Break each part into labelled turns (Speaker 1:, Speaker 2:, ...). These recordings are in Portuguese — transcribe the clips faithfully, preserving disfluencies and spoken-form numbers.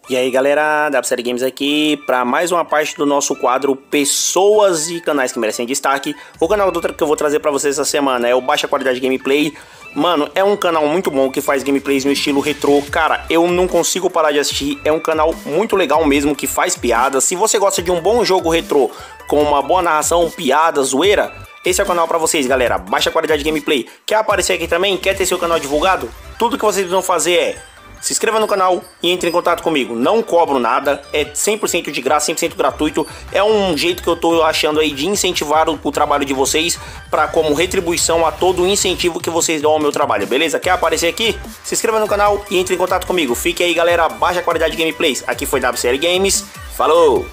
Speaker 1: E aí galera, da Série Games aqui para mais uma parte do nosso quadro Pessoas e Canais que Merecem Destaque. O canal do que eu vou trazer para vocês essa semana é o Baixa Qualidade Gameplay. Mano, é um canal muito bom que faz gameplays no estilo retrô. Cara, eu não consigo parar de assistir. É um canal muito legal mesmo, que faz piadas. Se você gosta de um bom jogo retrô com uma boa narração, piada, zoeira, esse é o canal pra vocês, galera. Baixa Qualidade Gameplay. Quer aparecer aqui também? Quer ter seu canal divulgado? Tudo que vocês precisam fazer é se inscreva no canal e entre em contato comigo. Não cobro nada, é cem por cento de graça, cem por cento gratuito. É um jeito que eu tô achando aí de incentivar o, o trabalho de vocês, para como retribuição a todo o incentivo que vocês dão ao meu trabalho, beleza? Quer aparecer aqui? Se inscreva no canal e entre em contato comigo. Fique aí, galera. Baixa Qualidade Gameplays. Aqui foi W Série Games. Falou!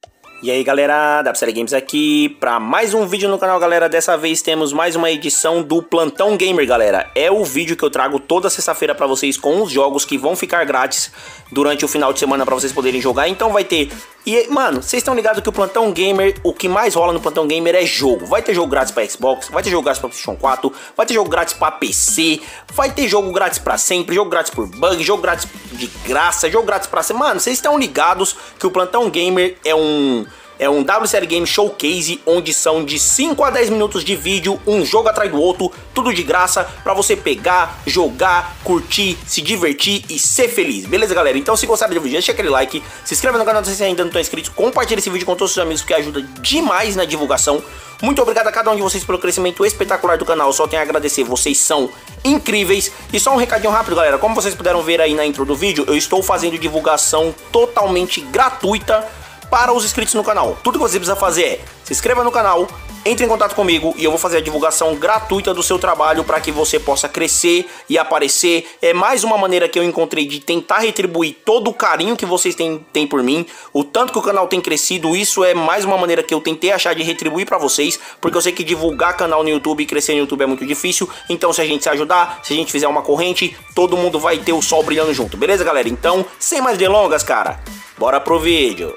Speaker 1: E aí galera, W Série Games aqui para mais um vídeo no canal, galera. Dessa vez temos mais uma edição do Plantão Gamer, galera. É o vídeo que eu trago toda sexta-feira para vocês com os jogos que vão ficar grátis durante o final de semana para vocês poderem jogar. Então vai ter... E, mano, vocês estão ligados que o Plantão Gamer, o que mais rola no Plantão Gamer é jogo. Vai ter jogo grátis pra Xbox, vai ter jogo grátis pra PlayStation quatro, vai ter jogo grátis pra P C, vai ter jogo grátis pra sempre, jogo grátis por bug, jogo grátis de graça, jogo grátis pra... Mano, vocês estão ligados que o Plantão Gamer é um... É um W Série Game Showcase, onde são de cinco a dez minutos de vídeo, um jogo atrás do outro, tudo de graça, pra você pegar, jogar, curtir, se divertir e ser feliz, beleza, galera? Então, se gostaram do vídeo, deixa aquele like, se inscreva no canal se você ainda não está inscrito, compartilhe esse vídeo com todos os seus amigos, porque ajuda demais na divulgação. Muito obrigado a cada um de vocês pelo crescimento espetacular do canal, só tenho a agradecer, vocês são incríveis. E só um recadinho rápido, galera, como vocês puderam ver aí na intro do vídeo, eu estou fazendo divulgação totalmente gratuita para os inscritos no canal. Tudo que você precisa fazer é se inscreva no canal, entre em contato comigo e eu vou fazer a divulgação gratuita do seu trabalho para que você possa crescer e aparecer. É mais uma maneira que eu encontrei de tentar retribuir todo o carinho que vocês têm, têm por mim, o tanto que o canal tem crescido. Isso é mais uma maneira que eu tentei achar de retribuir para vocês, porque eu sei que divulgar canal no YouTube e crescer no YouTube é muito difícil. Então, se a gente se ajudar, se a gente fizer uma corrente, todo mundo vai ter o sol brilhando junto, beleza, galera? Então, sem mais delongas, cara, bora pro vídeo.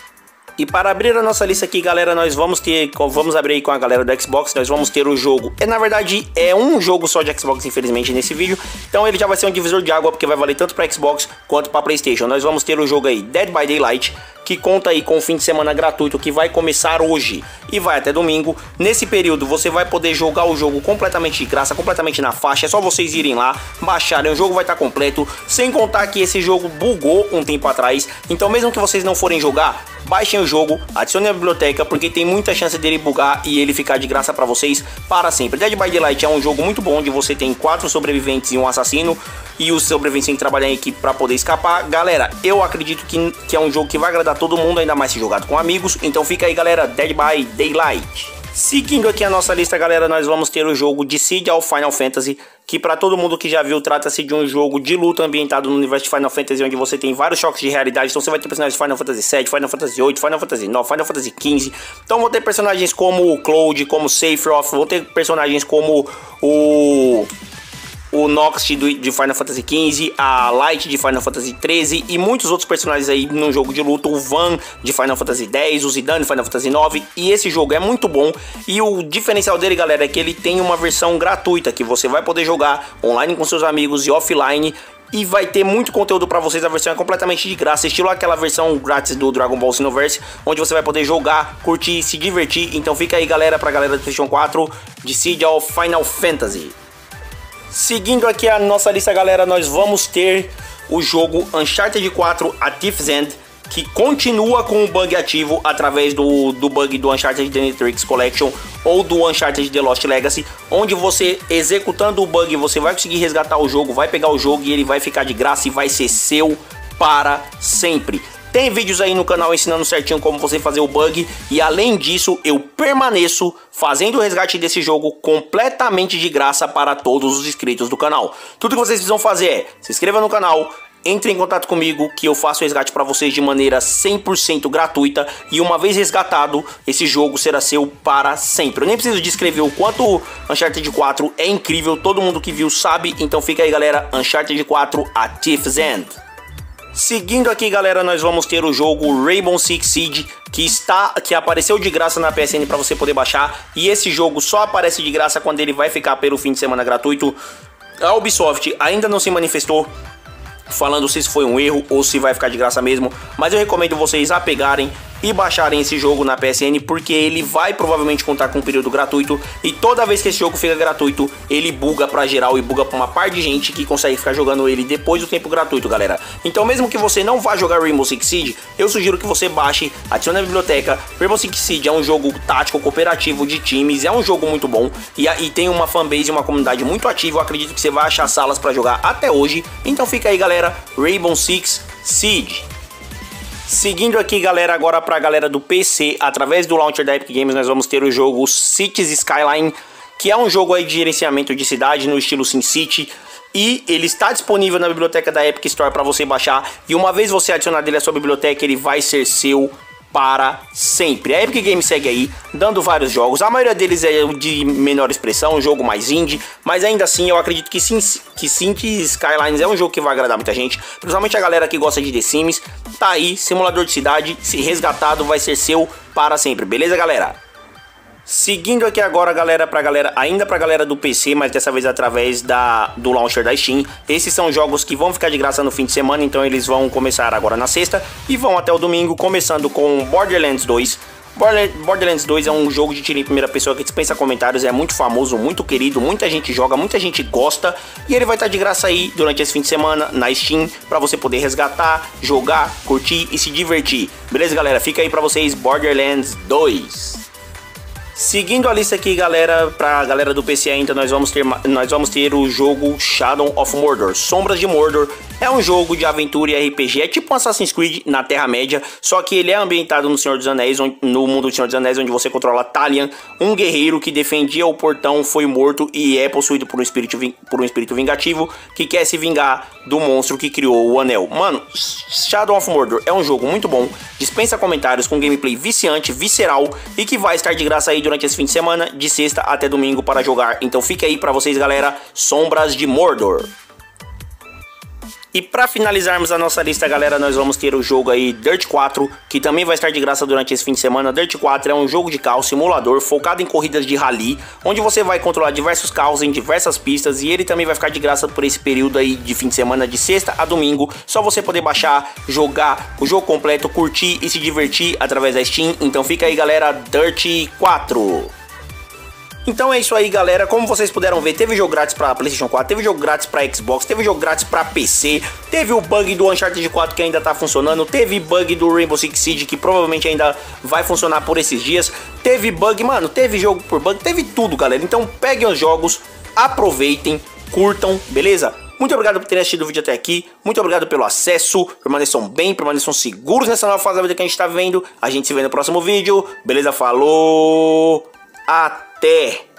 Speaker 1: E para abrir a nossa lista aqui, galera, nós vamos ter, vamos abrir aí com a galera do Xbox, nós vamos ter o jogo, é, na verdade é um jogo só de Xbox, infelizmente, nesse vídeo, então ele já vai ser um divisor de água, porque vai valer tanto para Xbox quanto para PlayStation. Nós vamos ter o jogo aí, Dead by Daylight, que conta aí com o fim de semana gratuito, que vai começar hoje e vai até domingo. Nesse período você vai poder jogar o jogo completamente de graça, completamente na faixa, é só vocês irem lá, baixarem, o jogo vai estar completo, sem contar que esse jogo bugou um tempo atrás, então mesmo que vocês não forem jogar, baixem o jogo, adicionem a biblioteca, porque tem muita chance dele bugar e ele ficar de graça para vocês para sempre. Dead by Daylight é um jogo muito bom, onde você tem quatro sobreviventes e um assassino, e os sobreviventes têm que trabalhar em equipe para poder escapar. Galera, eu acredito que, que é um jogo que vai agradar todo mundo, ainda mais se jogado com amigos. Então fica aí, galera, Dead by Daylight. Seguindo aqui a nossa lista, galera, nós vamos ter o jogo Dissidia of Final Fantasy, que para todo mundo que já viu, trata-se de um jogo de luta ambientado no universo de Final Fantasy, onde você tem vários choques de realidade. Então você vai ter personagens de Final Fantasy sete, Final Fantasy oito, Final Fantasy nove, Final Fantasy quinze. Então vão ter personagens como o Cloud, como o Sephiroth, vão ter personagens como o... o Nox de Final Fantasy quinze, a Light de Final Fantasy treze e muitos outros personagens aí no jogo de luta, o Van de Final Fantasy dez, o Zidane de Final Fantasy nove, e esse jogo é muito bom. E o diferencial dele, galera, é que ele tem uma versão gratuita, que você vai poder jogar online com seus amigos e offline, e vai ter muito conteúdo pra vocês. A versão é completamente de graça, estilo aquela versão grátis do Dragon Ball Xenoverse, onde você vai poder jogar, curtir, se divertir. Então fica aí, galera, pra galera do PlayStation quatro, Dissidia of Final Fantasy. Seguindo aqui a nossa lista, galera, nós vamos ter o jogo Uncharted quatro A Thief's End, que continua com o bug ativo através do, do bug do Uncharted The Matrix Collection ou do Uncharted The Lost Legacy, onde você, executando o bug, você vai conseguir resgatar o jogo, vai pegar o jogo e ele vai ficar de graça e vai ser seu para sempre. Tem vídeos aí no canal ensinando certinho como você fazer o bug, e além disso eu permaneço fazendo o resgate desse jogo completamente de graça para todos os inscritos do canal. Tudo que vocês precisam fazer é se inscreva no canal, entre em contato comigo que eu faço o resgate para vocês de maneira cem por cento gratuita, e uma vez resgatado, esse jogo será seu para sempre. Eu nem preciso descrever o quanto o Uncharted quatro é incrível, todo mundo que viu sabe. Então fica aí, galera, Uncharted quatro A Thief's End. Seguindo aqui, galera, nós vamos ter o jogo Rainbow Six Siege, que está que apareceu de graça na P S N para você poder baixar, e esse jogo só aparece de graça quando ele vai ficar pelo fim de semana gratuito. A Ubisoft ainda não se manifestou falando se isso foi um erro ou se vai ficar de graça mesmo, mas eu recomendo vocês a pegarem e baixarem esse jogo na P S N, porque ele vai provavelmente contar com um período gratuito, e toda vez que esse jogo fica gratuito, ele buga pra geral e buga pra uma par de gente que consegue ficar jogando ele depois do tempo gratuito, galera. Então mesmo que você não vá jogar Rainbow Six Siege, eu sugiro que você baixe, adicione na biblioteca. Rainbow Six Siege é um jogo tático cooperativo de times, é um jogo muito bom, e, e tem uma fanbase e uma comunidade muito ativa. Eu acredito que você vai achar salas pra jogar até hoje. Então fica aí, galera, Rainbow Six Siege. Seguindo aqui, galera, agora pra galera do P C, através do launcher da Epic Games, nós vamos ter o jogo Cities Skyline, que é um jogo aí de gerenciamento de cidade no estilo SimCity, e ele está disponível na biblioteca da Epic Store para você baixar, e uma vez você adicionar dele à sua biblioteca, ele vai ser seu para sempre. A Epic Games segue aí, dando vários jogos, a maioria deles é de menor expressão, um jogo mais indie, mas ainda assim eu acredito que, sim, que Cities Skylines é um jogo que vai agradar muita gente, principalmente a galera que gosta de The Sims. Tá aí, simulador de cidade, se resgatado vai ser seu para sempre, beleza, galera? Seguindo aqui agora, galera, pra galera, ainda pra galera do P C, mas dessa vez através da, do launcher da Steam. Esses são jogos que vão ficar de graça no fim de semana, então eles vão começar agora na sexta e vão até o domingo, começando com Borderlands dois. Borderlands dois é um jogo de tiro em primeira pessoa que dispensa comentários, é muito famoso, muito querido, muita gente joga, muita gente gosta, e ele vai estar de graça aí durante esse fim de semana na Steam, pra você poder resgatar, jogar, curtir e se divertir. Beleza, galera? Fica aí pra vocês Borderlands dois. Seguindo a lista aqui, galera, pra galera do P C ainda, nós vamos ter, nós vamos ter o jogo Shadow of Mordor, Sombras de Mordor. É um jogo de aventura e R P G, é tipo um Assassin's Creed na Terra-média, só que ele é ambientado no Senhor dos Anéis, no mundo do Senhor dos Anéis, onde você controla Talion, um guerreiro que defendia o portão, foi morto e é possuído por um espírito, por um espírito vingativo que quer se vingar do monstro que criou o anel. Mano, Shadow of Mordor é um jogo muito bom, dispensa comentários, com gameplay viciante, visceral, e que vai estar de graça aí durante esse fim de semana, de sexta até domingo para jogar. Então fica aí pra vocês, galera, Sombras de Mordor. E para finalizarmos a nossa lista, galera, nós vamos ter o jogo aí Dirt quatro, que também vai estar de graça durante esse fim de semana. Dirt quatro é um jogo de carro simulador focado em corridas de rally, onde você vai controlar diversos carros em diversas pistas, e ele também vai ficar de graça por esse período aí de fim de semana, de sexta a domingo. Só você poder baixar, jogar o jogo completo, curtir e se divertir através da Steam. Então fica aí, galera, Dirt quatro. Então é isso aí, galera. Como vocês puderam ver, teve jogo grátis pra PlayStation quatro, teve jogo grátis pra Xbox, teve jogo grátis pra P C, teve o bug do Uncharted quatro que ainda tá funcionando, teve bug do Rainbow Six Siege que provavelmente ainda vai funcionar por esses dias, teve bug, mano, teve jogo por bug, teve tudo, galera. Então peguem os jogos, aproveitem, curtam, beleza? Muito obrigado por terem assistido o vídeo até aqui, muito obrigado pelo acesso, permaneçam bem, permaneçam seguros nessa nova fase da vida que a gente tá vivendo. A gente se vê no próximo vídeo, beleza? Falou, até!